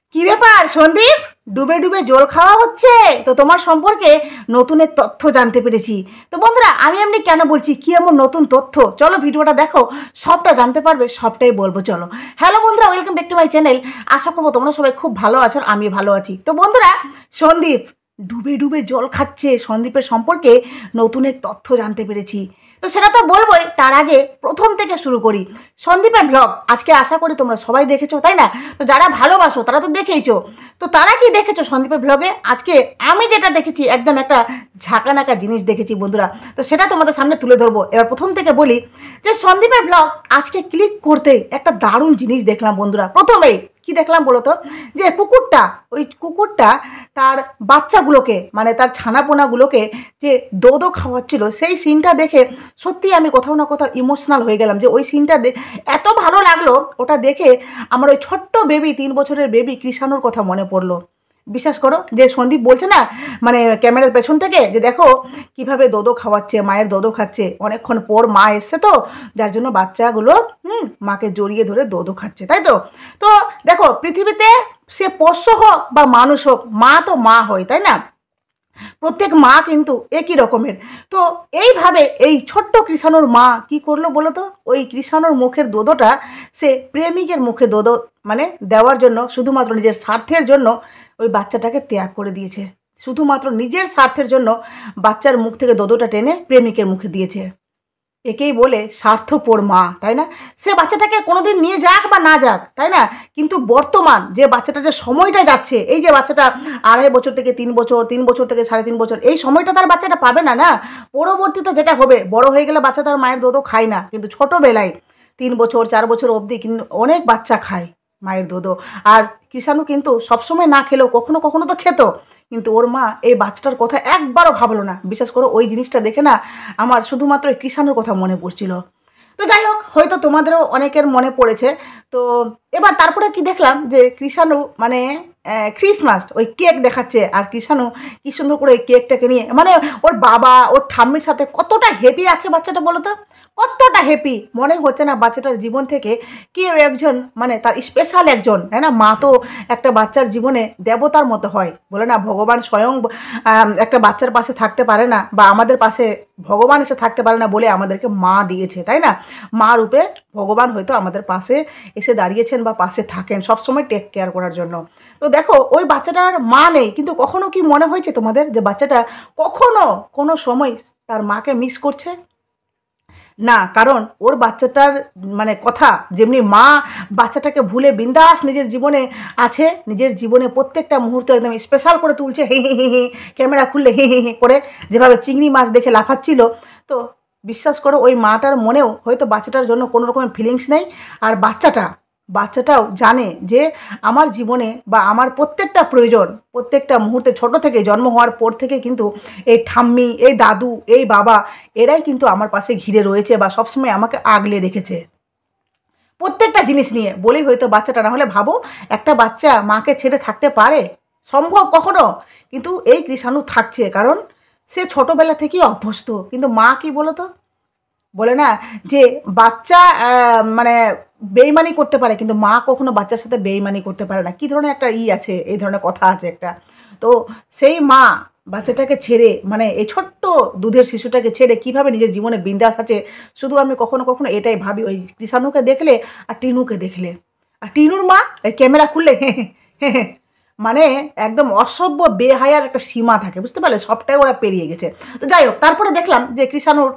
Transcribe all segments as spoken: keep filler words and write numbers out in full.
কি ব্যাপার সন্দীপ? ডুবে ডুবে জল খাওয়া হচ্ছে তো তোমার সম্পর্কে নতুন এক তথ্য জানতে পেরেছি। তো বন্ধুরা, আমি এমনি কেন বলছি, কি এমন নতুন তথ্য, চলো ভিডিওটা দেখো, সবটা জানতে পারবে, সবটাই বলবো। চলো। হ্যালো বন্ধুরা, welcome back to my channel. আশা করবো তোমরা সবাই খুব ভালো আছো, আমি ভালো আছি। তো বন্ধুরা, সন্দীপ ডুবে ডুবে জল খাচ্ছে, সন্দীপের সম্পর্কে নতুন এক তথ্য জানতে পেরেছি। তো সেটা তো বলবোই, তার আগে প্রথম থেকে শুরু করি। সন্দীপের ব্লগ আজকে আশা করি তোমরা সবাই দেখেছো, তাই না? তো যারা ভালোবাসো তারা তো দেখেইছো। তো তারা কি দেখেছো সন্দীপের ব্লগে? আজকে আমি যেটা দেখেছি, একদম একটা ঝাঁকানাকা জিনিস দেখেছি বন্ধুরা। তো সেটা তোমাদের সামনে তুলে ধরবো। এবার প্রথম থেকে বলি যে সন্দীপের ব্লগ আজকে ক্লিক করতে একটা দারুণ জিনিস দেখলাম বন্ধুরা। প্রথমেই কি দেখলাম বলো তো? যে কুকুরটা, ওই কুকুরটা তার বাচ্চাগুলোকে, মানে তার ছানাপোনাগুলোকে যে দোদো খাওয়াচ্ছিল, সেই সিনটা দেখে সত্যি আমি কোথাও না কোথাও ইমোশনাল হয়ে গেলাম। যে ওই সিনটা এত ভালো লাগলো, ওটা দেখে আমার ওই ছোট্ট বেবি, তিন বছরের বেবি কৃষাণুর কথা মনে পড়লো। বিশ্বাস করো, যে সন্দীপ বলছে না, মানে ক্যামেরার পেছন থেকে, যে দেখো কিভাবে দোদো খাওয়াচ্ছে, মায়ের দোদো খাচ্ছে, অনেকক্ষণ পর মা এসছে, তো যার জন্য বাচ্চাগুলো হুম মাকে জড়িয়ে ধরে দোদো খাচ্ছে, তাই তো? তো দেখো, পৃথিবীতে সে পোষ্য হোক বা মানুষ হোক, মা তো মা হয়, তাই না? প্রত্যেক মা কিন্তু একই রকমের। তো এইভাবে এই ছোট্ট কৃষাণুর মা কি করলো বলো তো? ওই কৃষাণুর মুখের দোদোটা সে প্রেমিকের মুখে দোদো মানে দেওয়ার জন্য, শুধুমাত্র নিজের স্বার্থের জন্য ওই বাচ্চাটাকে ত্যাগ করে দিয়েছে। শুধুমাত্র নিজের স্বার্থের জন্য বাচ্চার মুখ থেকে দোদোটা টেনে প্রেমিকের মুখে দিয়েছে। একেই বলে স্বার্থপর মা, তাই না? সে বাচ্চাটাকে কোনোদিন নিয়ে যাক বা না যাক, তাই না? কিন্তু বর্তমান যে বাচ্চাটা, যে সময়টা যাচ্ছে, এই যে বাচ্চাটা আড়াই বছর থেকে তিন বছর, তিন বছর থেকে সাড়ে তিন বছর, এই সময়টা তার বাচ্চাটা পাবে না, না? পরবর্তীতে যেটা হবে, বড় হয়ে গেলে বাচ্চা তার মায়ের দুধও খায় না, কিন্তু ছোটোবেলায় তিন বছর চার বছর অবধি কিন্তু অনেক বাচ্চা খায় মায়ের দুধও। আর কৃষাণু কিন্তু সবসময় না খেলেও কখনো কখনো তো খেত, কিন্তু ওর মা এই বাচ্চাটার কথা একবারও ভাবলো না। বিশ্বাস করো, ওই জিনিসটা দেখে না আমার শুধুমাত্র এই কৃষাণুর কথা মনে পড়ছিল। তো যাই হোক, হয়তো তোমাদেরও অনেকের মনে পড়েছে। তো এবার তারপরে কি দেখলাম, যে কৃষাণু মানে ক্রিসমাস ওই কেক দেখাচ্ছে, আর কৃষাণু কি সুন্দর করে ওই কেকটাকে নিয়ে, মানে ওর বাবা ওর ঠাম্মির সাথে কতটা হ্যাপি আছে বাচ্চাটা বলো তো? কতটা হ্যাপি! মনে হচ্ছে না বাচ্চাটার জীবন থেকে কেউ একজন, মানে তার স্পেশাল একজন, তাই না? মা তো একটা বাচ্চার জীবনে দেবতার মতো হয়, বলে না ভগবান স্বয়ং একটা বাচ্চার পাশে থাকতে পারে না, বা আমাদের পাশে ভগবান এসে থাকতে পারে না বলে আমাদেরকে মা দিয়েছে, তাই না? মা রূপে ভগবান হয়তো আমাদের পাশে এসে দাঁড়িয়েছেন বা পাশে থাকেন সবসময় টেক কেয়ার করার জন্য। তো দেখো, ওই বাচ্চাটার মা নেই, কিন্তু কখনো কি মনে হয়েছে তোমাদের যে বাচ্চাটা কখনো কোনো সময় তার মাকে মিস করছে? না, কারণ ওর বাচ্চাটার মানে কথা, যেমনি মা বাচ্চাটাকে ভুলে বিন্দাস নিজের জীবনে আছে, নিজের জীবনে প্রত্যেকটা মুহূর্ত একদম স্পেশাল করে তুলছে, হে হে হে হে, ক্যামেরা খুললে হে হে হে করে, যেভাবে চিংড়ি মাছ দেখে লাফাচ্ছিল। তো বিশ্বাস করো, ওই মাটার মনেও হয়তো বাচ্চাটার জন্য কোনো রকমের ফিলিংস নেই। আর বাচ্চাটা বাচ্চাটাও জানে যে আমার জীবনে বা আমার প্রত্যেকটা প্রয়োজন, প্রত্যেকটা মুহূর্তে, ছোট থেকে জন্ম হওয়ার পর থেকে কিন্তু এই ঠাম্মি, এই দাদু, এই বাবা, এরাই কিন্তু আমার পাশে ঘিরে রয়েছে বা সবসময় আমাকে আগলে রেখেছে প্রত্যেকটা জিনিস নিয়ে, বলেই হয়তো বাচ্চাটা। না হলে ভাবো, একটা বাচ্চা মাকে ছেড়ে থাকতে পারে? সম্ভব কখনো? কিন্তু এই কৃষাণু থাকছে, কারণ সে ছোটোবেলা থেকেই অভ্যস্ত। কিন্তু মা কি বলো তো, বলে না যে বাচ্চা মানে বেইমানি করতে পারে, কিন্তু মা কখনো বাচ্চার সাথে বেইমানি করতে পারে না। কী ধরনের একটা ই আছে, এই ধরনের কথা আছে একটা। তো সেই মা বাচ্চাটাকে ছেড়ে, মানে এই ছোট্ট দুধের শিশুটাকে ছেড়ে কীভাবে নিজের জীবনে বিন্দাস আছে, শুধু আমি কখনো কখনো এটাই ভাবি, ওই কৃষাণুকে দেখলে আর টিনুকে দেখলে। আর টিনুর মা এই ক্যামেরা খুললে মানে একদম অসভ্য বেহায়ার একটা সীমা থাকে, বুঝতে পারলে? সবটাই ওরা পেরিয়ে গেছে। তো যাই হোক, তারপরে দেখলাম যে কৃষাণুর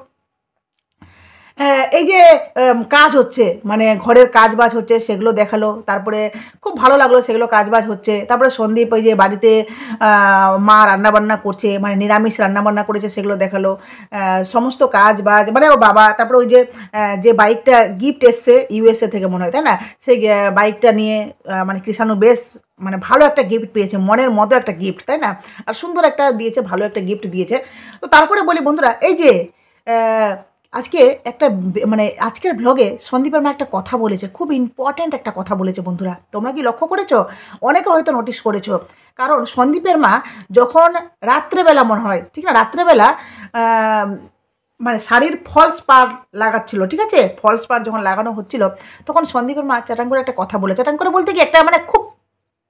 এই যে কাজ হচ্ছে, মানে ঘরের কাজ বাজ হচ্ছে, সেগুলো দেখালো। তারপরে খুব ভালো লাগলো, সেগুলো কাজ বাজ হচ্ছে। তারপরে সন্দীপ ওই যে বাড়িতে মা রান্নাবান্না করছে, মানে নিরামিষ রান্নাবান্না করেছে, সেগুলো দেখালো। সমস্ত কাজ বাজ, মানে ও বাবা, তারপরে ওই যে যে বাইকটা গিফট এসছে ইউএসএ থেকে মনে হয়, তাই না? সেই বাইকটা নিয়ে মানে কৃষাণু বেশ মানে ভালো একটা গিফট পেয়েছে, মনের মতো একটা গিফট, তাই না? আর সুন্দর একটা দিয়েছে, ভালো একটা গিফট দিয়েছে। তো তারপরে বলি বন্ধুরা, এই যে আজকে একটা মানে আজকের ব্লগে সন্দীপের মা একটা কথা বলেছে, খুব ইম্পর্ট্যান্ট একটা কথা বলেছে বন্ধুরা। তোমরা কি লক্ষ্য করেছো? অনেকে হয়তো নোটিস করেছো। কারণ সন্দীপের মা যখন রাত্রেবেলা মনে হয়, ঠিক না, রাত্রেবেলা মানে শাড়ির ফলস পার লাগাচ্ছিল, ঠিক আছে, ফলস পার যখন লাগানো হচ্ছিল, তখন সন্দীপের মা চাটাং করে একটা কথা বলে, চাটাং করে বলতে কি একটা মানে খুব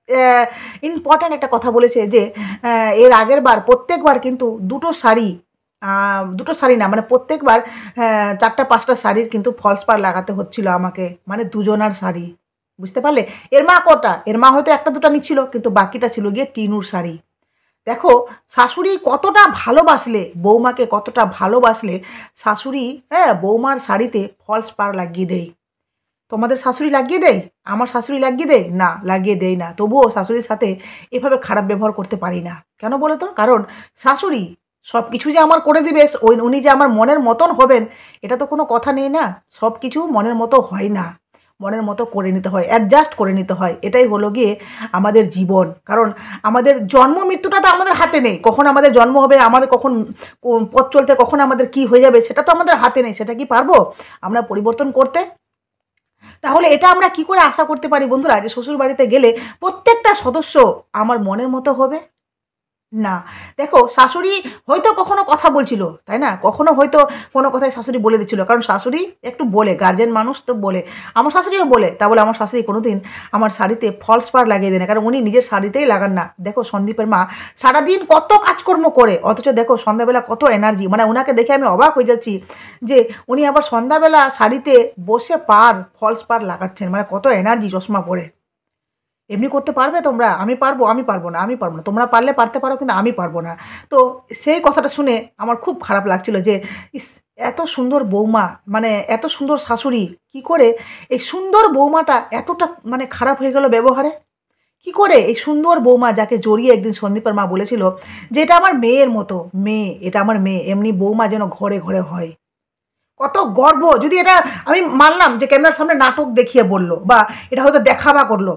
ইম্পর্ট্যান্ট একটা কথা বলেছে যে এর আগের বার প্রত্যেকবার কিন্তু দুটো শাড়ি, দুটো শাড়ি না মানে প্রত্যেকবার চারটা পাঁচটা শাড়ির কিন্তু ফলস পাড় লাগাতে হচ্ছিল আমাকে, মানে দুজনার শাড়ি, বুঝতে পারলে? এর মা কটা, এর মা হয়তো একটা দুটো নিচ্ছিল, কিন্তু বাকিটা ছিল গিয়ে টিনুর শাড়ি। দেখো শাশুড়ি কতটা ভালোবাসলে, বৌমাকে কতটা ভালোবাসলে শাশুড়ি হ্যাঁ বৌমার শাড়িতে ফলস পাড় লাগিয়ে দেয়। তোমাদের শাশুড়ি লাগিয়ে দেয়? আমার শাশুড়ি লাগিয়ে দেয় না, লাগিয়ে দেয় না। তবুও শাশুড়ির সাথে এভাবে খারাপ ব্যবহার করতে পারি না। কেন বলো তো? কারণ শাশুড়ি সব কিছু যে আমার করে দিবে, ওই উনি যে আমার মনের মতন হবেন, এটা তো কোনো কথা নেই না। সব কিছু মনের মতো হয় না, মনের মতো করে নিতে হয়, অ্যাডজাস্ট করে নিতে হয়। এটাই হলো গিয়ে আমাদের জীবন। কারণ আমাদের জন্ম মৃত্যুটা তো আমাদের হাতে নেই, কখন আমাদের জন্ম হবে, আমাদের কখন পথ চলতে কখন আমাদের কি হয়ে যাবে সেটা তো আমাদের হাতে নেই। সেটা কি পারবো আমরা পরিবর্তন করতে? তাহলে এটা আমরা কি করে আশা করতে পারি বন্ধুরা যে শ্বশুর বাড়িতে গেলে প্রত্যেকটা সদস্য আমার মনের মতো হবে? না। দেখো শাশুড়ি হয়তো কখনো কথা বলছিল, তাই না? কখনো হয়তো কোনো কথায় শাশুড়ি বলে দিচ্ছিল, কারণ শাশুড়ি একটু বলে, গার্জেন মানুষ তো বলে। আমার শাশুড়িও বলে, তা বলে আমার শাশুড়ি কোনো দিন আমার শাড়িতে ফলস পাড় লাগিয়ে দেয় না, কারণ উনি নিজের শাড়িতেই লাগান না। দেখো সন্দীপের মা সারাদিন কত কাজকর্ম করে, অথচ দেখো সন্ধ্যাবেলা কত এনার্জি, মানে ওনাকে দেখে আমি অবাক হয়ে যাচ্ছি যে উনি আবার সন্ধ্যাবেলা শাড়িতে বসে পাড় ফলস পাড় লাগাচ্ছেন, মানে কত এনার্জি চশমা পরে। এমনি করতে পারবে তোমরা? আমি পারবো? আমি পারবো না, আমি পারবো না। তোমরা পারলে পারতে পারো, কিন্তু আমি পারবো না। তো সেই কথাটা শুনে আমার খুব খারাপ লাগছিল যে ইস, এত সুন্দর বৌমা, মানে এত সুন্দর শাশুড়ি, কি করে এই সুন্দর বৌমাটা এতটা মানে খারাপ হয়ে গেল ব্যবহারে? কি করে এই সুন্দর বৌমা, যাকে জড়িয়ে একদিন সন্দীপের মা বলেছিল যে এটা আমার মেয়ের মতো মেয়ে, এটা আমার মেয়ে, এমনি বৌমা যেন ঘরে ঘরে হয়। কত গর্ব! যদি এটা আমি মানলাম যে ক্যামেরার সামনে নাটক দেখিয়ে বললো, বা এটা হয়তো দেখাবা করলো,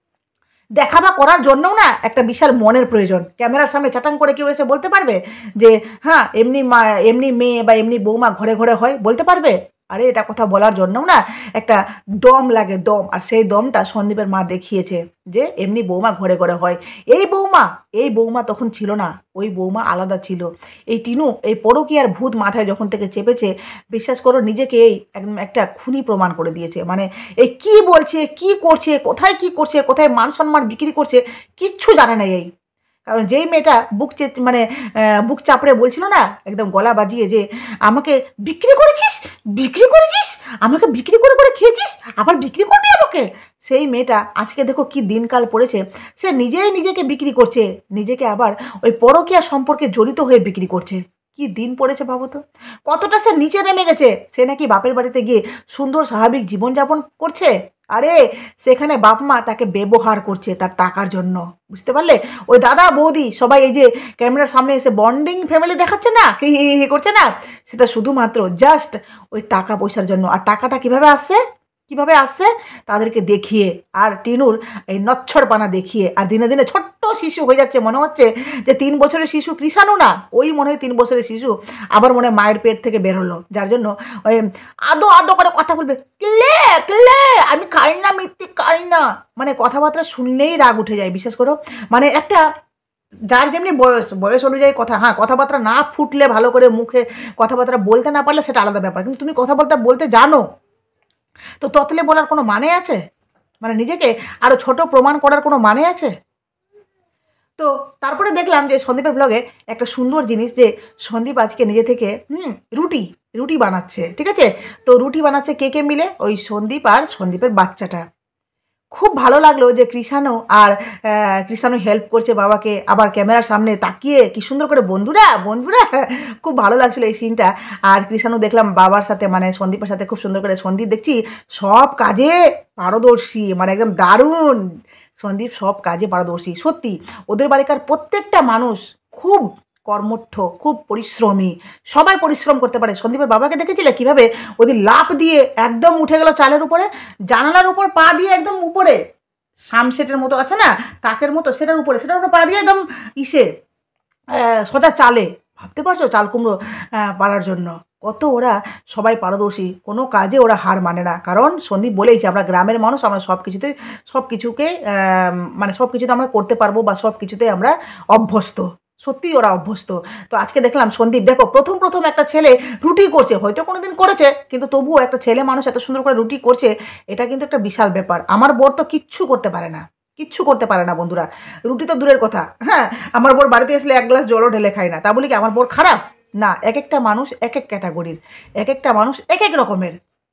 দেখাবা করার জন্যও না একটা বিশাল মনের প্রয়োজন। ক্যামেরার সামনে চাটাং করে কেউ এসে বলতে পারবে যে হ্যাঁ এমনি মা, এমনি মেয়ে বা এমনি বৌমা ঘরে ঘরে হয়? বলতে পারবে? আরে এটা কথা বলার জন্যও না একটা দম লাগে, দম। আর সেই দমটা সন্দীপের মা দেখিয়েছে যে এমনি বৌমা ঘরে ঘরে হয়। এই বৌমা, এই বৌমা তখন ছিল না, ওই বৌমা আলাদা ছিল। এই টিনু এই পরকীয়ার ভূত মাথায় যখন থেকে চেপেছে, বিশ্বাস করো নিজেকে এই একদম একটা খুনি প্রমাণ করে দিয়েছে। মানে এই কি বলছে, কি করছে, কোথায় কি করছে, কোথায় মান সম্মান বিক্রি করছে, কিচ্ছু জানে না এই। কারণ যেই মেয়েটা বুক চে মানে বুক চাপড়ে বলছিল না, একদম গলা বাজিয়ে, যে আমাকে বিক্রি করেছিস, বিক্রি করেছিস, আমাকে বিক্রি করে করে খেয়েছিস, আবার বিক্রি করবি আমাকে, সেই মেয়েটা আজকে দেখো কি দিনকাল পড়েছে। সে নিজেই নিজেকে বিক্রি করছে, নিজেকে আবার ওই পরকীয়া সম্পর্কে জড়িত হয়ে বিক্রি করছে। কি দিন পড়েছে ভাবো তো, কতটা সে নিচে নেমে গেছে। সে নাকি বাপের বাড়িতে গিয়ে সুন্দর স্বাভাবিক জীবনযাপন করছে, আরে সেখানে বাপ মা তাকে ব্যবহার করছে তার টাকার জন্য, বুঝতে পারলে? ওই দাদা বৌদি সবাই এই যে ক্যামেরার সামনে এসে বন্ডিং ফ্যামিলি দেখাচ্ছে না, হি হি হি করছে না, সেটা শুধুমাত্র জাস্ট ওই টাকা পয়সার জন্য। আর টাকাটা কিভাবে আসছে, কিভাবে আসছে? তাদেরকে দেখিয়ে, আর টিনুর এই নচ্ছরপানা দেখিয়ে। আর দিনে দিনে ছোট্ট শিশু হয়ে যাচ্ছে, মনে হচ্ছে যে তিন বছরের শিশু, কৃষাণু না, ওই মনে হয় তিন বছরের শিশু আবার মনে হয় মায়ের পেট থেকে বেরোলো, যার জন্য ওই আদো আদো করে কথা বলবে, ক্লে ক্লে, আমি খাই না, মিথ্যে খাই না, মানে কথাবার্তা শুনলেই রাগ উঠে যায়, বিশ্বাস করো। মানে একটা যার যেমনি বয়স, বয়স অনুযায়ী কথা, হ্যাঁ কথাবার্তা না ফুটলে, ভালো করে মুখে কথাবার্তা বলতে না পারলে সেটা আলাদা ব্যাপার, কিন্তু তুমি কথাবার্তা বলতে জানো তো ততলে বলার কোনো মানে আছে? মানে নিজেকে আরও ছোট প্রমাণ করার কোনো মানে আছে? তো তারপরে দেখলাম যে সন্দীপের ব্লগে একটা সুন্দর জিনিস, যে সন্দীপ আজকে নিজে থেকে হুম রুটি রুটি বানাচ্ছে, ঠিক আছে? তো রুটি বানাচ্ছে কে কে মিলে? ওই সন্দীপ আর সন্দীপের বাচ্চাটা। খুব ভালো লাগলো যে কৃষাণু আর কৃষাণু হেল্প করছে বাবাকে, আবার ক্যামেরার সামনে তাকিয়ে কি সুন্দর করে বন্ধুরা বন্ধুরা, খুব ভালো লাগছিলো এই সিনটা। আর কৃষাণু দেখলাম বাবার সাথে, মানে সন্দীপের সাথে খুব সুন্দর করে, সন্দীপ দেখছি সব কাজে পারদর্শী, মানে একদম দারুণ। সন্দীপ সব কাজে পারদর্শী, সত্যি। ওদের বাড়িকার প্রত্যেকটা মানুষ খুব কর্মঠ, খুব পরিশ্রমী, সবাই পরিশ্রম করতে পারে। সন্দীপের বাবাকে দেখেছিলে কীভাবে ওদের লাফ দিয়ে একদম উঠে গেল চালের উপরে, জানালার উপর পা দিয়ে একদম উপরে, সামসেটের মতো আছে না, তাকের মতো, সেটার উপরে, সেটার উপরে পা দিয়ে একদম ইসে সোজা চালে, ভাবতে পারছো চাল কুমড়ো পাড়ার জন্য কত ওরা সবাই পারদর্শী, কোনো কাজে ওরা হার মানে না। কারণ সন্দীপ বলেইছে আমরা গ্রামের মানুষ, আমরা সব কিছুতে সব কিছুকে মানে সব কিছুতে আমরা করতে পারবো, বা সব কিছুতে আমরা অভ্যস্ত, সত্যিই ওরা অভ্যস্ত। তো আজকে দেখলাম সন্দীপ, দেখো প্রথম প্রথম একটা ছেলে রুটি করছে, হয়তো কোনো দিন করেছে, কিন্তু তবুও একটা ছেলে মানুষ এত সুন্দর করে রুটি করছে, এটা কিন্তু একটা বিশাল ব্যাপার। আমার বর তো কিচ্ছু করতে পারে না, কিচ্ছু করতে পারে না বন্ধুরা। রুটি তো দূরের কথা, হ্যাঁ আমার বোর বাড়িতে আসলে এক গ্লাস জলও ঢেলে খায় না, তা বলি কি আমার বোর খারাপ? না, এক একটা মানুষ এক এক ক্যাটাগরির, এক একটা মানুষ এক এক রকমের।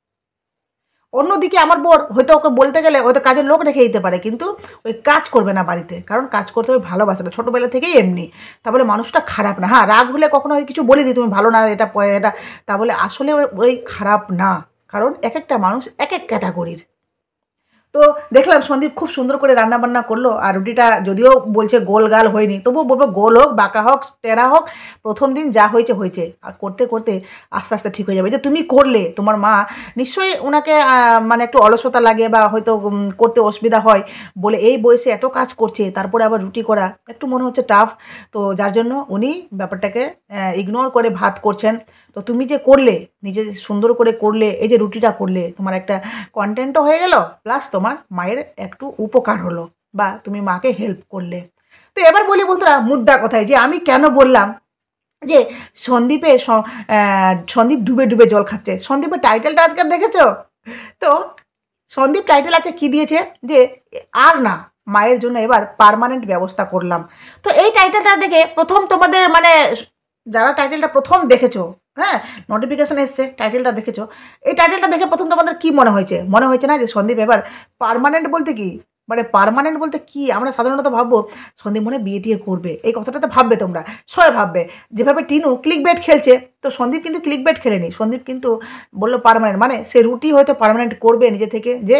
অন্যদিকে আমার বোর হয়তো ওকে বলতে গেলে হয়তো কাজের লোক রেখে দিতে পারে, কিন্তু ওই কাজ করবে না বাড়িতে, কারণ কাজ করতে ওই ভালোবাসে না, ছোটোবেলা থেকেই এমনি। তাহলে মানুষটা খারাপ না। হ্যাঁ রাগ হলে কখনো কিছু বলে দিই তুমি ভালো না এটা এটা, তা বলে আসলে ওই খারাপ না, কারণ এক একটা মানুষ এক এক ক্যাটাগরির। তো দেখলাম সন্দীপ খুব সুন্দর করে রান্না বান্না করলো, আর রুটিটা যদিও বলছে গোল গাল হয়নি, তবুও বলবো গোল হোক বাঁকা হোক টেরা হোক, প্রথম দিন যা হয়েছে হয়েছে, আর করতে করতে আস্তে আস্তে ঠিক হয়ে যাবে। যে তুমি করলে, তোমার মা নিশ্চয়ই ওনাকে মানে একটু অলসতা লাগে বা হয়তো করতে অসুবিধা হয় বলে এই বয়সে এত কাজ করছে, তারপরে আবার রুটি করা একটু মনে হচ্ছে টাফ, তো যার জন্য উনি ব্যাপারটাকে ইগনোর করে ভাত করছেন। তো তুমি যে করলে, নিজে সুন্দর করে করলে, এই যে রুটিটা করলে, তোমার একটা কন্টেন্টও হয়ে গেল, প্লাস তোমার মায়ের একটু উপকার হলো, বা তুমি মাকে হেল্প করলে। তো এবার বলি বন্ধুরা মুদ্রা কথায়, যে আমি কেন বললাম যে সন্দীপে সন্দীপ ডুবে ডুবে জল খাচ্ছে। সন্দীপের টাইটেলটা আজকাল দেখেছো তো? সন্দীপ টাইটেল আছে কি দিয়েছে, যে আর না মায়ের জন্য এবার পার্মানেন্ট ব্যবস্থা করলাম। তো এই টাইটেলটা দেখে প্রথম তোমাদের মানে যারা টাইটেলটা প্রথম দেখেছো, হ্যাঁ নোটিফিকেশান এসছে, টাইটেলটা দেখেছো, এই টাইটেলটা দেখে প্রথম তোমাদের কী মনে হয়েছে? মনে হয়েছে না যে সন্দীপ এবার পার্মানেন্ট বলতে কি, মানে পার্মানেন্ট বলতে কি আমরা সাধারণত ভাববো সন্দীপ মনে বিয়ে টিয়ে করবে, এই কথাটা তো ভাববে তোমরা, সবাই ভাববে। যেভাবে টিনু ক্লিক বেট খেলছে, তো সন্দীপ কিন্তু ক্লিক বেট খেলেনি, সন্দীপ কিন্তু বললো পার্মানেন্ট, মানে সে রুটি হয়তো পার্মানেন্ট করবে নিজে থেকে, যে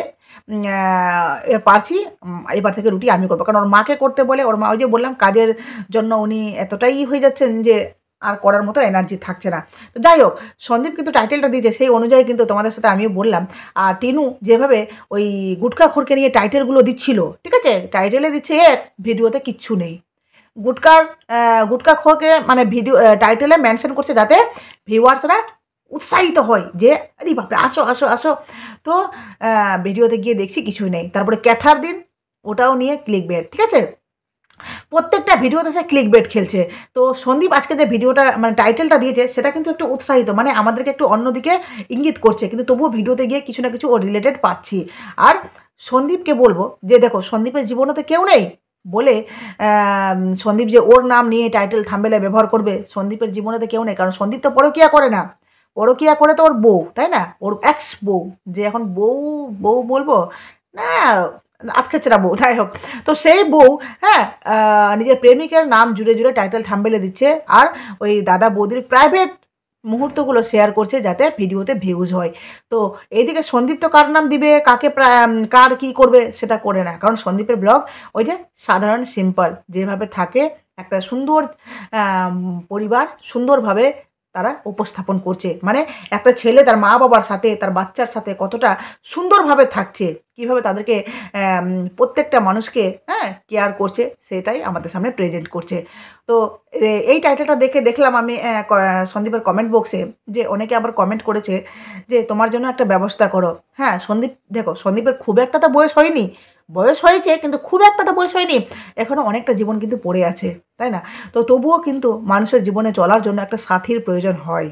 পারছি এবার থেকে রুটি আমি করবো, কারণ ওর মাকে করতে বলে, ওর মা ওই যে বললাম কাজের জন্য উনি এতটাই হয়ে যাচ্ছেন যে আর করার মতো এনার্জি থাকছে না। তো যাই হোক, সন্দীপ কিন্তু টাইটেলটা দিয়েছে সেই অনুযায়ী, কিন্তু তোমাদের সাথে আমিও বললাম। আর টিনু যেভাবে ওই গুটকা খোরকে নিয়ে টাইটেলগুলো দিচ্ছিল, ঠিক আছে টাইটেলে দিচ্ছে এক, ভিডিওতে কিচ্ছু নেই। গুটকার গুটকা খোরকে মানে ভিডিও টাইটেলে মেনশন করছে যাতে ভিউয়ার্সরা উৎসাহিত হয় যে আরে বাপরে আসো আসো আসো। তো ভিডিওতে গিয়ে দেখছি কিছুই নেই। তারপরে ক্যাথার দিন, ওটাও নিয়ে ক্লিক বেট, ঠিক আছে প্রত্যেকটা ভিডিওতে সে ক্লিক বেট খেলছে। তো সন্দীপ আজকে যে ভিডিওটা মানে টাইটেলটা দিয়েছে সেটা কিন্তু একটু উৎসাহিত, মানে আমাদেরকে একটু অন্যদিকে ইঙ্গিত করছে, কিন্তু তবুও ভিডিওতে গিয়ে কিছু না কিছু ও রিলেটেড পাচ্ছি। আর সন্দীপকে বলবো যে দেখো সন্দীপের জীবনে তো কেউ নেই বলে সন্দীপ যে ওর নাম নিয়ে টাইটেল থাম্বনেলে ব্যবহার করবে, সন্দীপের জীবনে তো কেউ নেই, কারণ সন্দীপ তো পরকিয়া করে না, পরকিয়া করে তো ওর বউ, তাই না, ওর এক্স বউ, যে এখন বউ বউ বলবো না আটকেছেরা বউ, যাই হোক। তো সেই বউ হ্যাঁ নিজের প্রেমিকের নাম জুড়ে জুড়ে টাইটেল থাম্বনেলে দিচ্ছে, আর ওই দাদা বৌদির প্রাইভেট মুহূর্তগুলো শেয়ার করছে যাতে ভিডিওতে ভিউজ হয়। তো এইদিকে সন্দীপ তো কার নাম দিবে, কাকে কার কি করবে সেটা করে না, কারণ সন্দীপের ব্লগ ওই যে সাধারণ সিম্পল যেভাবে থাকে, একটা সুন্দর পরিবার সুন্দরভাবে তারা উপস্থাপন করছে, মানে একটা ছেলে তার মা বাবার সাথে তার বাচ্চার সাথে কতটা সুন্দরভাবে থাকছে, কিভাবে তাদেরকে প্রত্যেকটা মানুষকে হ্যাঁ কেয়ার করছে, সেটাই আমাদের সামনে প্রেজেন্ট করছে। তো এই টাইটেলটা দেখে দেখলাম আমি সন্দীপের কমেন্ট বক্সে, যে অনেকে আবার কমেন্ট করেছে যে তোমার জন্য একটা ব্যবস্থা করো। হ্যাঁ সন্দীপ দেখো, সন্দীপের খুব একটা তো বয়স হয়নি, বয়স হয়েছে কিন্তু খুব একটা তো বয়স হয়নি, এখনও অনেকটা জীবন কিন্তু পড়ে আছে, তাই না? তো তবুও কিন্তু মানুষের জীবনে চলার জন্য একটা সাথীর প্রয়োজন হয়।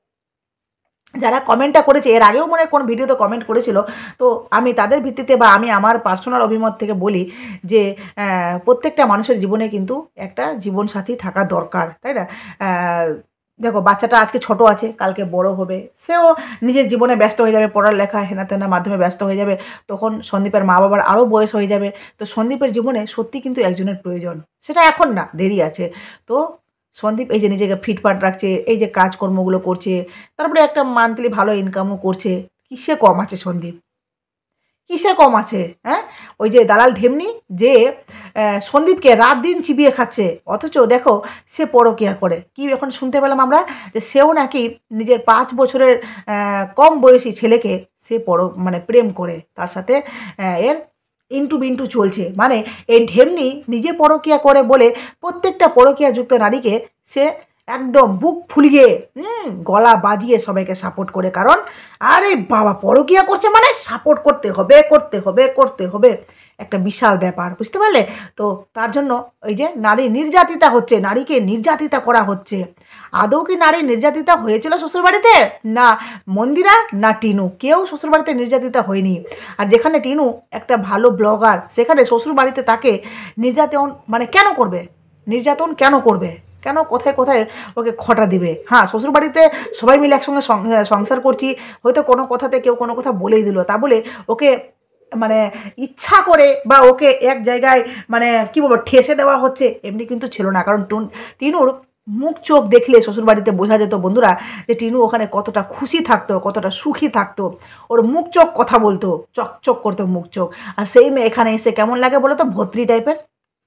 যারা কমেন্টটা করেছে এর আগেও মনে হয় কোন ভিডিওতে কমেন্ট করেছিল, তো আমি তাদের ভিত্তিতে বা আমি আমার পার্সোনাল অভিমত থেকে বলি যে প্রত্যেকটা মানুষের জীবনে কিন্তু একটা জীবনসাথী থাকা দরকার, তাই না? দেখো বাচ্চাটা আজকে ছোট আছে, কালকে বড় হবে, সেও নিজের জীবনে ব্যস্ত হয়ে যাবে, পড়ালেখা হেনা তেনার মাধ্যমে ব্যস্ত হয়ে যাবে, তখন সন্দীপের মা বাবার আরও বয়স হয়ে যাবে। তো সন্দীপের জীবনে সত্যি কিন্তু একজনের প্রয়োজন, সেটা এখন না, দেরি আছে। তো সন্দীপ এই যে নিজেকে ফিটফাট রাখছে, এই যে কাজকর্মগুলো করছে, তারপরে একটা মান্থলি ভালো ইনকামও করছে, কিসে কম আছে সন্দীপ, কিসে কম আছে? হ্যাঁ ওই যে দালাল ঢেমনি যে সন্দীপকে রাত দিন চিবিয়ে খাচ্ছে, অথচ দেখো সে পরকিয়া করে। কি এখন শুনতে পেলাম আমরা যে সেও নাকি নিজের পাঁচ বছরের কম বয়সী ছেলেকে সে পর মানে প্রেম করে, তার সাথে এর ইন্টু বিন্টু চলছে। মানে এই ঢেমনি নিজে পরকিয়া করে বলে প্রত্যেকটা পরকিয়াযুক্ত নারীকে সে একদম বুক ফুলিয়ে হুম গলা বাজিয়ে সবাইকে সাপোর্ট করে, কারণ আরে বাবা পরকিয়া করছে মানে সাপোর্ট করতে হবে করতে হবে করতে হবে। একটা বিশাল ব্যাপার, বুঝতে পারলে? তো তার জন্য এই যে নারী নির্যাতিতা হচ্ছে, নারীকে নির্যাতিতা করা হচ্ছে। আদৌ কি নারী নির্যাতিতা হয়েছিল শ্বশুরবাড়িতে? না মন্দিরা না টিনু, কেউ শ্বশুরবাড়িতে নির্যাতিতা হয়নি। আর যেখানে টিনু একটা ভালো ব্লগার, সেখানে শ্বশুরবাড়িতে তাকে নির্যাতন মানে কেন করবে? নির্যাতন কেন করবে? কেন কোথায় কোথায় ওকে খটা দিবে? হ্যাঁ, শ্বশুরবাড়িতে সবাই মিলে একসঙ্গে সংসার করছি, হয়তো কোনো কথাতে কেউ কোনো কথা বলেই দিল, তা বলে ওকে মানে ইচ্ছা করে বা ওকে এক জায়গায় মানে কী বলবো ঠেসে দেওয়া হচ্ছে, এমনি কিন্তু ছিল না। কারণ টুন টিনুর মুখ চোখ দেখলে শ্বশুরবাড়িতে বোঝা যেত বন্ধুরা যে টিনু ওখানে কতটা খুশি থাকতো, কতটা সুখী থাকতো। ওর মুখ চোখ কথা বলতো, চকচক করতো মুখ চোখ। আর সেই মেয়ে এখানে এসে কেমন লাগে বলো তো? ভদ্রি টাইপের,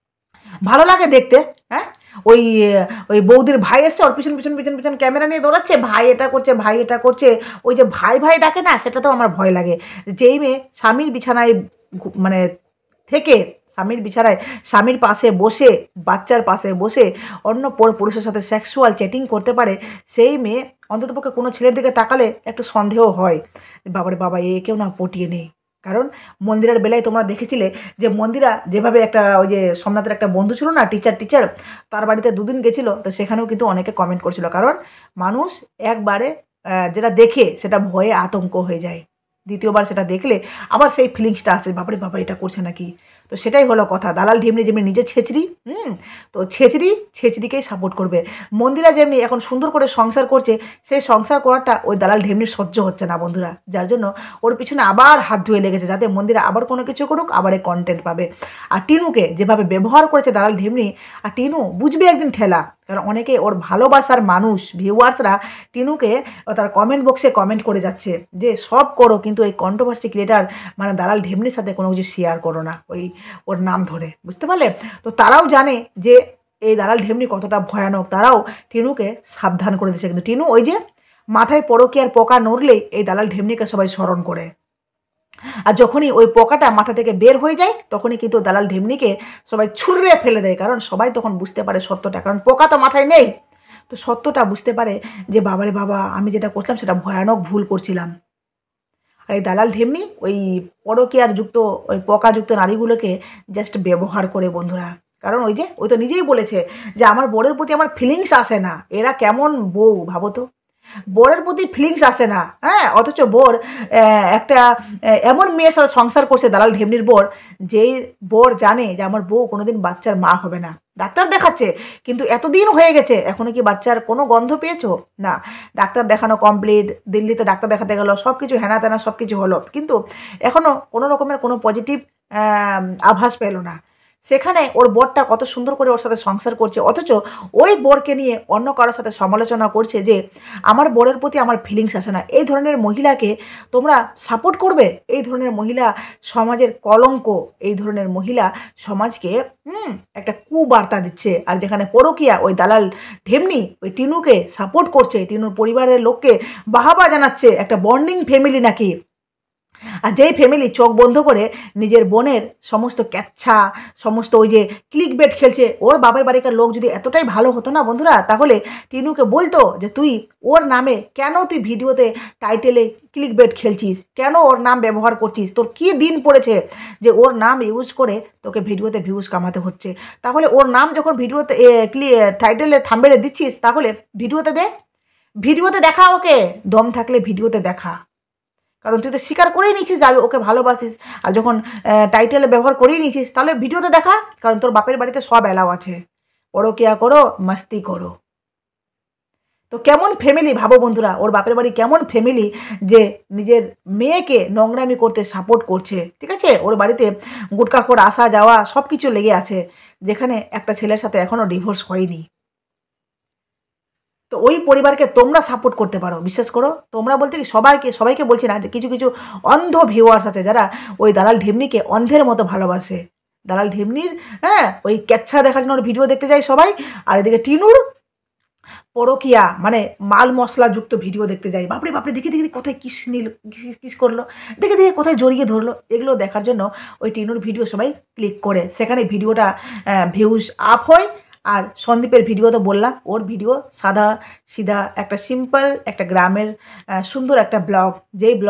ভালো লাগে দেখতে। হ্যাঁ, ওই ওই বৌদির ভাই এসছে, ওর পিছন পিছন পিছন পিছন ক্যামেরা নিয়ে দৌড়াচ্ছে, ভাই এটা করছে, ভাই এটা করছে। ওই যে ভাই ভাই ডাকে না, সেটা তো আমার ভয় লাগে। যেই মেয়ে স্বামীর বিছানায় মানে থেকে স্বামীর বিছানায় স্বামীর পাশে বসে, বাচ্চার পাশে বসে অন্য পুরুষের সাথে সেক্সুয়াল চ্যাটিং করতে পারে, সেই মেয়ে অন্ততপক্ষে কোনো ছেলের দিকে তাকালে একটু সন্দেহ হয়, বাবারে বাবা এ কেউ না পটিয়ে নেই। কারণ মন্দিরের বেলায় তোমরা দেখেছিলে যে মন্দিরা যেভাবে একটা ওই যে সোমনাথের একটা বন্ধু ছিল না, টিচার টিচার তার বাড়িতে দুদিন গেছিলো, তো সেখানেও কিন্তু অনেকে কমেন্ট করছিল। কারণ মানুষ একবারে যেটা দেখে সেটা ভয়ে আতঙ্ক হয়ে যায়, দ্বিতীয়বার সেটা দেখলে আবার সেই ফিলিংসটা আসে, বাবারে বাবা এটা করছে নাকি। তো সেটাই হলো কথা। দালাল ঢিমনি যেমনি নিজে ছেচড়ি, হুম তো ছেচড়ি ছেচড়িকেই সাপোর্ট করবে। মন্দিরা যেমনি এখন সুন্দর করে সংসার করছে, সেই সংসার করাটা ওই দালাল ঢিমনির সহ্য হচ্ছে না বন্ধুরা, যার জন্য ওর পিছনে আবার হাত ধুয়ে লেগেছে, যাতে মন্দিরা আবার কোনো কিছু করুক, আবার এই কন্টেন্ট পাবে। আর টিনুকে যেভাবে ব্যবহার করেছে দালাল ঢিমনি, আর টিনু বুঝবে একদিন ঠেলা। কারণ অনেকে ওর ভালোবাসার মানুষ ভিউয়ার্সরা টিনুকে তার কমেন্ট বক্সে কমেন্ট করে যাচ্ছে যে সব করো কিন্তু এই কন্ট্রোভার্সি ক্রিয়েটার মানে দালাল ঢিমনির সাথে কোনো কিছু শেয়ার করো না, ওই ওর নাম ধরে, বুঝতে পারলে? তো তারাও জানে যে এই দালাল ঢিমনি কতটা ভয়ানক, তারাও টিনুকে সাবধান করে দিচ্ছে। কিন্তু টিনু ওই যে মাথায় পরকীয়ার পোকা নড়লেই এই দালাল ঢিমনিকে সবাই স্মরণ করে, আর যখনই ওই পোকাটা মাথা থেকে বের হয়ে যায় তখনই কিন্তু দালাল ঢিমনিকে সবাই ছুঁড়ে ফেলে দেয়। কারণ সবাই তখন বুঝতে পারে সত্যটা, কারণ পোকা তো মাথায় নেই, তো সত্যটা বুঝতে পারে যে বাবারে বাবা আমি যেটা করছিলাম সেটা ভয়ানক ভুল করছিলাম। আর এই দালাল ঢিমনি ওই পরকীয়ার যুক্ত ওই পোকাযুক্ত নারীগুলোকে জাস্ট ব্যবহার করে বন্ধুরা। কারণ ওই যে ওই তো নিজেই বলেছে যে আমার বরের প্রতি আমার ফিলিংস আসে না। এরা কেমন বউ ভাবো তো, বরের প্রতি ফিলিংস আসে না, হ্যাঁ, অথচ বর একটা এমন মেয়ের সাথে সংসার করছে দালাল ঢিমনির বর, যেই বর জানে যে আমার বউ কোনোদিন বাচ্চার মা হবে না। ডাক্তার দেখাচ্ছে কিন্তু এতদিন হয়ে গেছে এখনও কি বাচ্চার কোনো গন্ধ পেয়েছো? না। ডাক্তার দেখানো কমপ্লিট, দিল্লিতে ডাক্তার দেখাতে গেলো, সব কিছু হেনা তেনা সব কিছু হলো, কিন্তু এখনও কোনো রকমের কোনো পজিটিভ আভাস পেল না। সেখানে ওর বরটা কত সুন্দর করে ওর সাথে সংসার করছে, অথচ ওই বরকে নিয়ে অন্য কারোর সাথে সমালোচনা করছে যে আমার বরের প্রতি আমার ফিলিংস আসে না। এই ধরনের মহিলাকে তোমরা সাপোর্ট করবে? এই ধরনের মহিলা সমাজের কলঙ্ক, এই ধরনের মহিলা সমাজকে হুম একটা কুবার্তা দিচ্ছে। আর যেখানে পরকীয়া ওই দালাল ঢিমনি ওই টিনুকে সাপোর্ট করছে, টিনুর পরিবারের লোককে বাহাবা জানাচ্ছে, একটা বন্ডিং ফ্যামিলি নাকি। আর যেই ফ্যামিলি চোখ বন্ধ করে নিজের বোনের সমস্ত ক্যাচ্ছা সমস্ত ওই যে ক্লিক বেট খেলছে, ওর বাবার বাড়িকার লোক যদি এতটাই ভালো হতো না বন্ধুরা, তাহলে টিনুকে বলতো যে তুই ওর নামে কেন তুই ভিডিওতে টাইটেলে ক্লিক বেট খেলছিস, কেন ওর নাম ব্যবহার করছিস, তোর কী দিন পড়েছে যে ওর নাম ইউজ করে তোকে ভিডিওতে ভিউজ কামাতে হচ্ছে। তাহলে ওর নাম যখন ভিডিওতে ক্লি টাইটেলে থাম্বনেলে দিচ্ছিস, তাহলে ভিডিওতে দে, ভিডিওতে দেখা, ওকে দম থাকলে ভিডিওতে দেখা। কারণ তুই তো স্বীকার করেই নিয়েছিস যে ওকে ভালোবাসিস, আর যখন টাইটেলে ব্যবহার করেই নিয়েছিস তাহলে ভিডিওতে দেখা। কারণ তোর বাপের বাড়িতে সব অ্যালাও আছে, পরকীয়া করো মাস্তি করো। তো কেমন ফ্যামিলি ভাবো বন্ধুরা, ওর বাপের বাড়ি কেমন ফ্যামিলি যে নিজের মেয়েকে নোংরামি করতে সাপোর্ট করছে। ঠিক আছে, ওর বাড়িতে গুটকাখোর আসা যাওয়া সব কিছু লেগে আছে, যেখানে একটা ছেলের সাথে এখনও ডিভোর্স হয়নি। তো ওই পরিবারকে তোমরা সাপোর্ট করতে পারো, বিশ্বাস করো। তোমরা বলতে কি সবাইকে সবাইকে বলছি না, যে কিছু কিছু অন্ধ ভিউয়ার্স আছে যারা ওই দালাল ঢিমনিকে অন্ধের মতো ভালোবাসে। দালাল ঢিমনির হ্যাঁ ওই ক্যাচ্ছা দেখার জন্য ওর ভিডিও দেখতে যায় সবাই, আর এদিকে টিনুর পরকীয়া মানে মাল মশলাযুক্ত ভিডিও দেখতে যাই। বাপরে বাপরে দেখে দেখে কোথায় কিস নিল, কিস করলো, দেখে দেখে কোথায় জড়িয়ে ধরলো, এগুলো দেখার জন্য ওই টিনুর ভিডিও সবাই ক্লিক করে, সেখানে ভিডিওটা ভিউজ আপ হয়। আর সন্দীপের ভিডিও তো বললাম, ওর ভিডিও সাদা সিধা একটা সিম্পল একটা গ্রামের সুন্দর একটা ব্লগ, যেই ব্লগে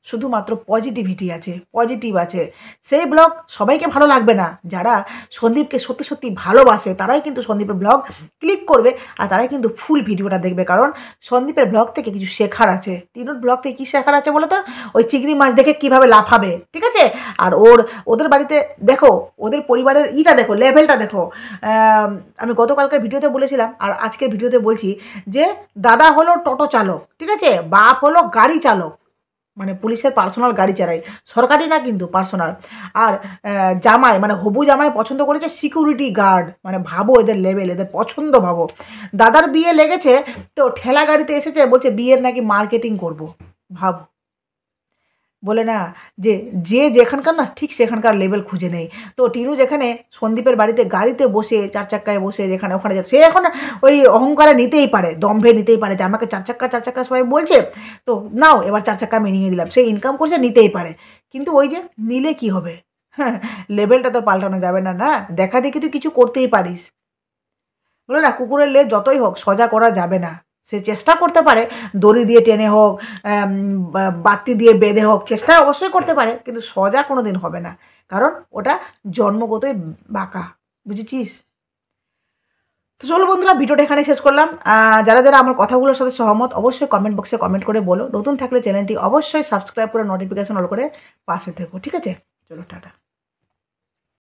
শুধুমাত্র পজিটিভিটি আছে, পজিটিভ আছে। সেই ব্লগ সবাইকে ভালো লাগবে না, যারা সন্দীপকে সত্যি সত্যি ভালোবাসে তারাই কিন্তু সন্দীপের ব্লগ ক্লিক করবে আর তারাই কিন্তু ফুল ভিডিওটা দেখবে, কারণ সন্দীপের ব্লগ থেকে কিছু শেখার আছে। টিনুর ব্লগ থেকে কী শেখার আছে বলো তো? ওই চিংড়ি মাছ দেখে কীভাবে লাফাবে, ঠিক আছে? আর ওর ওদের বাড়িতে দেখো, ওদের পরিবারের ইটা দেখো, লেভেলটা দেখো। আমি গতকালকার ভিডিওতে বলেছিলাম আর আজকের ভিডিওতে বলছি যে দাদা হলো টোটো চালক, ঠিক আছে? বাপ হলো গাড়ি চালক, মানে পুলিশের পার্সোনাল গাড়ি চালায়, সরকারি না কিন্তু পার্সোনাল। আর জামাই মানে হবু জামাই পছন্দ করেছে সিকিউরিটি গার্ড, মানে ভাবো এদের লেভেল, এদের পছন্দ ভাবো। দাদার বিয়ে লেগেছে তো ঠেলা গাড়িতে এসেছে, বলছে বিয়ের নাকি মার্কেটিং করব। ভাবো, বলে না যে যে যেখানকার না ঠিক সেখানকার লেভেল খুঁজে নেই। তো টিনু যেখানে সন্দীপের বাড়িতে গাড়িতে বসে চার চাক্কায় বসে যেখানে ওখানে যাচ্ছে, সে এখন ওই অহংকারে নিতেই পারে, দম্ভে নিতেই পারে যে আমাকে চার চাক্কা চার চাক্কা সবাই বলছে তো নাও এবার চার চাক্কা আমি নিয়ে দিলাম, সে ইনকাম করছে নিতেই পারে। কিন্তু ওই যে নিলে কি হবে, হ্যাঁ লেভেলটা তো পাল্টানো যাবে না, না দেখা দেখি তুই কিছু করতেই পারিস। বলে না কুকুরের লেজ যতই হোক সোজা করা যাবে না, সে চেষ্টা করতে পারে দড়ি দিয়ে টেনে হোক, বাতি দিয়ে বেঁধে হোক, চেষ্টা অবশ্যই করতে পারে, কিন্তু সোজা কোনো দিন হবে না, কারণ ওটা জন্মগতই বাঁকা, বুঝেছিস? তো চলো বন্ধুরা, ভিডিওটা এখানে শেষ করলাম। যারা যারা আমার কথাগুলোর সাথে সহমত অবশ্যই কমেন্ট বক্সে কমেন্ট করে বলো, নতুন থাকলে চ্যানেলটি অবশ্যই সাবস্ক্রাইব করে নোটিফিকেশন অল করে পাশে থেকো, ঠিক আছে? চলো টাটা।